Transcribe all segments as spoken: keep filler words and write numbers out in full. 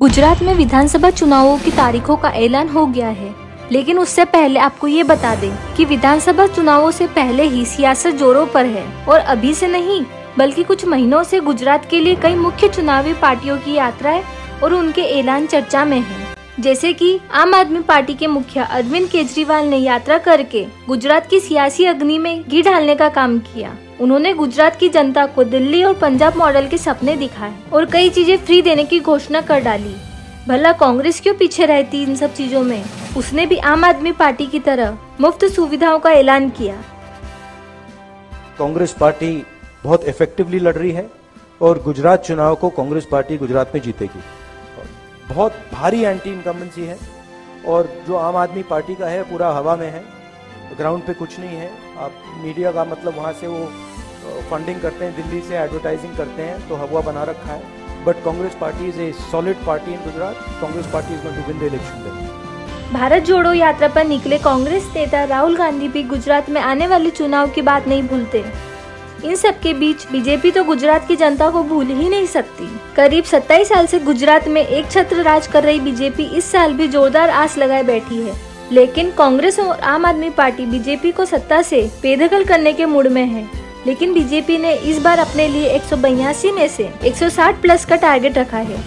गुजरात में विधानसभा चुनावों की तारीखों का ऐलान हो गया है, लेकिन उससे पहले आपको ये बता दें कि विधानसभा चुनावों से पहले ही सियासत जोरों पर है और अभी से नहीं बल्कि कुछ महीनों से गुजरात के लिए कई मुख्य चुनावी पार्टियों की यात्राएं और उनके ऐलान चर्चा में हैं। जैसे कि आम आदमी पार्टी के मुखिया अरविंद केजरीवाल ने यात्रा करके गुजरात की सियासी अग्नि में घी डालने का काम किया। उन्होंने गुजरात की जनता को दिल्ली और पंजाब मॉडल के सपने दिखाए और कई चीजें फ्री देने की घोषणा कर डाली। भला कांग्रेस क्यों पीछे रहती इन सब चीजों में? उसने भी आम आदमी पार्टी की तरह मुफ्त सुविधाओं का ऐलान किया। कांग्रेस पार्टी बहुत इफेक्टिवली लड़ रही है और गुजरात चुनाव को कांग्रेस पार्टी गुजरात में जीतेगी। बहुत भारी एंटी इनकम्बेंसी है और जो आम आदमी पार्टी का है पूरा हवा में है, ग्राउंड पे कुछ नहीं है। आप मीडिया का मतलब वहाँ से वो फंडिंग करते हैं, दिल्ली से एडवर्टाइजिंग करते हैं, तो हवा बना रखा है। But Congress party is a solid party in Gujarat. Congress party is going to win the election. Bharat Jodo Yatra पर निकले कांग्रेस नेता राहुल गांधी भी गुजरात में आने वाले चुनाव की बात नहीं भूलते। इन सब के बीच बीजेपी तो गुजरात की जनता को भूल ही नहीं सकती। करीब सत्ताईस साल से गुजरात में एक छत्र राज कर रही बीजेपी इस साल भी जोरदार आस लगाए बैठी है, लेकिन कांग्रेस और आम आदमी पार्टी बीजेपी को सत्ता से बेदखल करने के मूड में है। लेकिन बीजेपी ने इस बार अपने लिए एक सौ बयासी में से एक सौ साठ प्लस का टारगेट रखा है।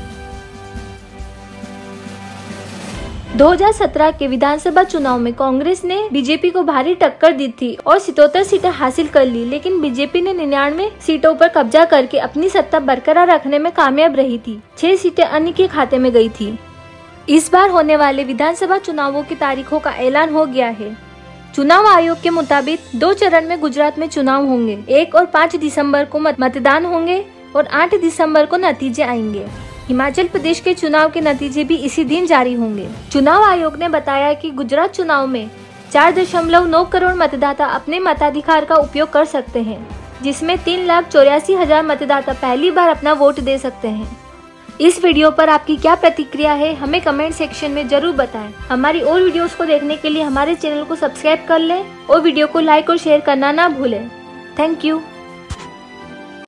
दो हज़ार सत्रह के विधानसभा चुनाव में कांग्रेस ने बीजेपी को भारी टक्कर दी थी और सतहत्तर सीटें हासिल कर ली, लेकिन बीजेपी ने निन्यानवे सीटों पर कब्जा करके अपनी सत्ता बरकरार रखने में कामयाब रही थी। छह सीटें अन्य के खाते में गई थी। इस बार होने वाले विधानसभा चुनावों की तारीखों का ऐलान हो गया है। चुनाव आयोग के मुताबिक दो चरण में गुजरात में चुनाव होंगे। एक और पाँच दिसंबर को मतदान होंगे और आठ दिसंबर को नतीजे आएंगे। हिमाचल प्रदेश के चुनाव के नतीजे भी इसी दिन जारी होंगे। चुनाव आयोग ने बताया कि गुजरात चुनाव में चार दशमलव नौ करोड़ मतदाता अपने मताधिकार का उपयोग कर सकते हैं, जिसमें तीन लाख चौरासी हजार मतदाता पहली बार अपना वोट दे सकते हैं। इस वीडियो पर आपकी क्या प्रतिक्रिया है, हमें कमेंट सेक्शन में जरूर बताएं। हमारी और वीडियोस को देखने के लिए हमारे चैनल को सब्सक्राइब कर लें और वीडियो को लाइक और शेयर करना ना भूलें। Thank you.